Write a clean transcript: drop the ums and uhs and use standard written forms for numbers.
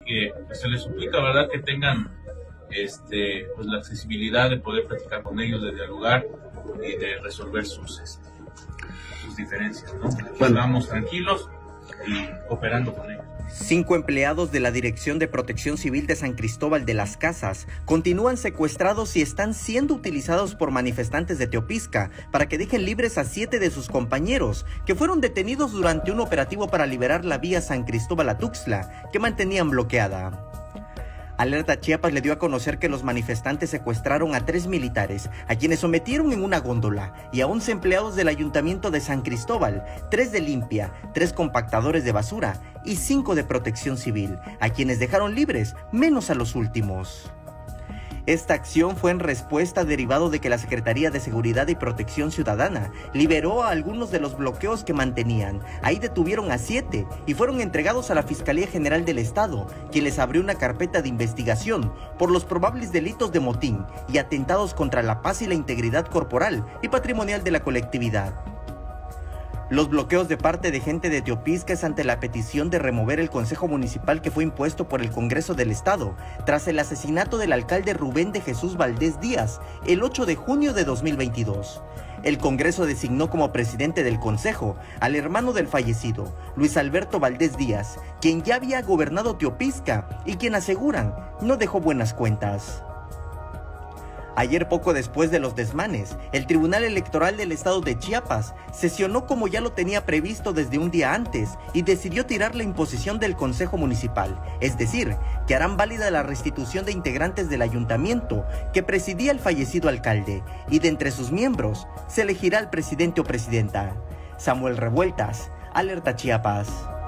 que se les suplica, ¿verdad?, que tengan pues la accesibilidad de poder platicar con ellos, de dialogar y de resolver sus diferencias, ¿no? Estamos tranquilos y cooperando con ellos. 5 empleados de la Dirección de Protección Civil de San Cristóbal de las Casas continúan secuestrados y están siendo utilizados por manifestantes de Teopisca para que dejen libres a 7 de sus compañeros que fueron detenidos durante un operativo para liberar la vía San Cristóbal a Tuxtla, que mantenían bloqueada. Alerta Chiapas le dio a conocer que los manifestantes secuestraron a 3 militares, a quienes sometieron en una góndola, y a 11 empleados del Ayuntamiento de San Cristóbal, 3 de limpia, 3 compactadores de basura y 5 de protección civil, a quienes dejaron libres, menos a los últimos. Esta acción fue en respuesta derivado de que la Secretaría de Seguridad y Protección Ciudadana liberó a algunos de los bloqueos que mantenían. Ahí detuvieron a 7 y fueron entregados a la Fiscalía General del Estado, quien les abrió una carpeta de investigación por los probables delitos de motín y atentados contra la paz y la integridad corporal y patrimonial de la colectividad. Los bloqueos de parte de gente de Teopisca es ante la petición de remover el Consejo Municipal que fue impuesto por el Congreso del Estado tras el asesinato del alcalde Rubén de Jesús Valdés Díaz el 8 de junio de 2022. El Congreso designó como presidente del Consejo al hermano del fallecido, Luis Alberto Valdés Díaz, quien ya había gobernado Teopisca y quien aseguran no dejó buenas cuentas. Ayer, poco después de los desmanes, el Tribunal Electoral del Estado de Chiapas sesionó como ya lo tenía previsto desde un día antes y decidió tirar la imposición del Consejo Municipal, es decir, que harán válida la restitución de integrantes del ayuntamiento que presidía el fallecido alcalde, y de entre sus miembros se elegirá al presidente o presidenta. Samuel Revueltas, Alerta Chiapas.